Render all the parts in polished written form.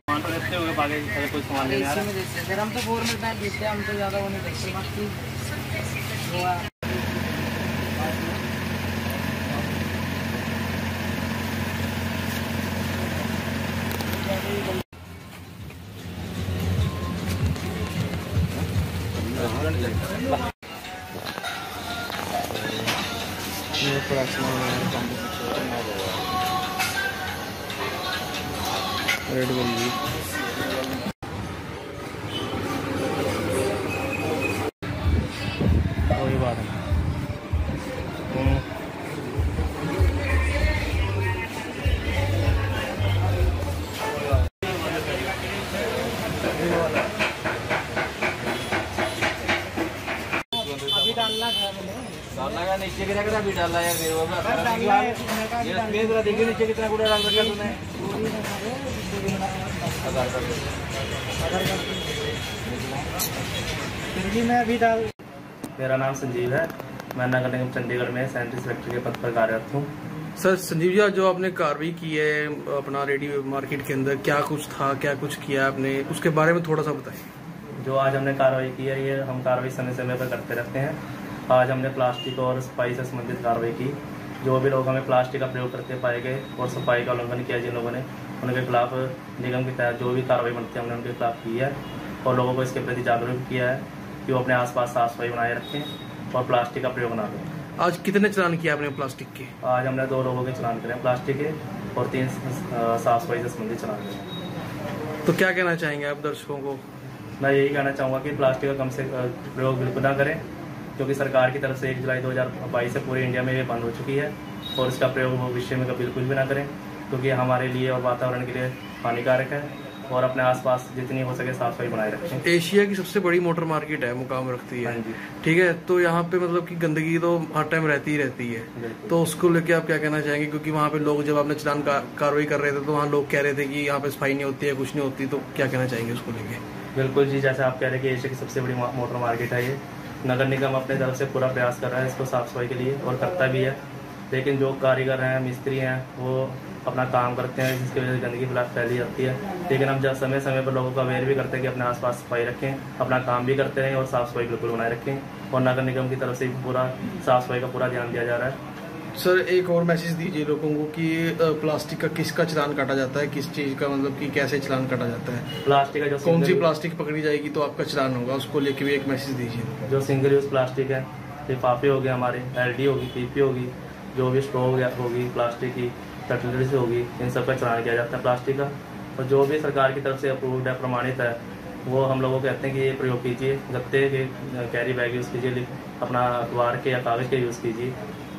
सामान तो देखते होंगे बाकी अगर कोई सामान लेने आ रहा है। सर हम तो 4 मिनट में देखते हैं, हम तो ज़्यादा वो नहीं देखते बाकी वो रेड बुल जी कोई बात नहीं। अभी डालना का नीचे गिरा कर अभी डाला यार मेरे को देखिए नीचे कितना कूड़ा डाल रखा तूने। फिर भी मैं अभी डाल। मेरा नाम संजीव है, मैं नगर निगम चंडीगढ़ में सैनिटरी सेक्रेटरी के पद पर कार्यरत हूँ। सर संजीव जी, जो आपने कार्रवाई की है अपना रेडी मार्केट के अंदर, क्या कुछ था, क्या कुछ किया आपने, उसके बारे में थोड़ा सा बताएं। जो आज हमने कार्रवाई की है, ये हम कार्रवाई समय समय पर करते रहते हैं। आज हमने प्लास्टिक और सफाई से संबंधित कार्रवाई की। जो भी लोग हमें प्लास्टिक का प्रयोग करते पाए गए और सफाई का उल्लंघन किया जिन लोगों ने, उनके खिलाफ निगम के तहत जो भी कार्रवाई बनती है हमने उनके खिलाफ की है और लोगों को इसके प्रति जागरूक किया है कि वो अपने आसपास साफ सफाई बनाए रखें और प्लास्टिक का प्रयोग ना करें। आज कितने चालान किए आपने प्लास्टिक के? आज हमने 2 लोगों के चालान करे प्लास्टिक के और 3 साफ सफाई से संबंधित चालान करे। तो क्या कहना चाहेंगे आप दर्शकों को? मैं यही कहना चाहूँगा कि प्लास्टिक का कम से प्रयोग बिल्कुल ना करें, क्योंकि सरकार की तरफ से 1 जुलाई 2022 से पूरे इंडिया में ये बंद हो चुकी है और इसका प्रयोग भविष्य में बिल्कुल भी ना करें, क्योंकि हमारे लिए और वातावरण के लिए हानिकारक है। और अपने आसपास जितनी हो सके साफ सफाई बनाए रखें। एशिया की सबसे बड़ी मोटर मार्केट है, मुकाम रखती है। हाँ जी। ठीक है, तो यहाँ पे मतलब कि गंदगी तो हर टाइम रहती ही रहती है, तो उसको लेके आप क्या कहना चाहेंगे? क्योंकि वहाँ पे लोग जब आपने चालान कार्रवाई कर रहे थे तो वहाँ लोग कह रहे थे कि यहाँ पे सफाई नहीं होती है, कुछ नहीं होती, तो क्या कहना चाहेंगे उसको लेके? बिल्कुल जी, जैसे आप कह रहे हैं कि एशिया की सबसे बड़ी मोटर मार्केट है ये। नगर निगम अपने तरफ से पूरा प्रयास कर रहा है इसको साफ सफाई के लिए और करता भी है, लेकिन जो कारीगर हैं, मिस्त्री हैं, वो अपना काम करते हैं जिसकी वजह से गंदगी फैली जाती है। लेकिन हम जब समय समय पर लोगों को अवेयर भी करते हैं कि अपने आसपास सफाई रखें, अपना काम भी करते रहें और साफ सफाई बिल्कुल बनाए रखें। और नगर निगम की तरफ से पूरा साफ सफाई का पूरा ध्यान दिया जा रहा है। सर एक और मैसेज दीजिए लोगों को कि प्लास्टिक का किसका चालान काटा जाता है, किस चीज का, मतलब कि कैसे चालान काटा जाता है, प्लास्टिक का जो कौन सी प्लास्टिक पकड़ी जाएगी तो आपका चालान होगा, उसको लेके भी एक मैसेज दीजिए। जो सिंगल यूज प्लास्टिक है, लिफाफे हो गए हमारे, LD होगी, PP होगी, जो भी स्ट्रॉ होगी प्लास्टिक की, कटलरी होगी, इन सब का चालान किया जाता है प्लास्टिक का। और जो भी सरकार की तरफ से अप्रूव्ड है, प्रमाणित है, वो हम लोगों को कहते हैं कि ये प्रयोग कीजिए। गत्ते के कैरी बैग यूज़ कीजिए, अपना अखबार के या कागज़ के यूज़ कीजिए।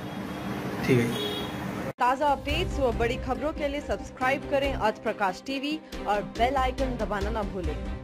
ठीक है। ताज़ा अपडेट्स व बड़ी खबरों के लिए सब्सक्राइब करें आज प्रकाश टीवी और बेल आइकन दबाना ना भूलें।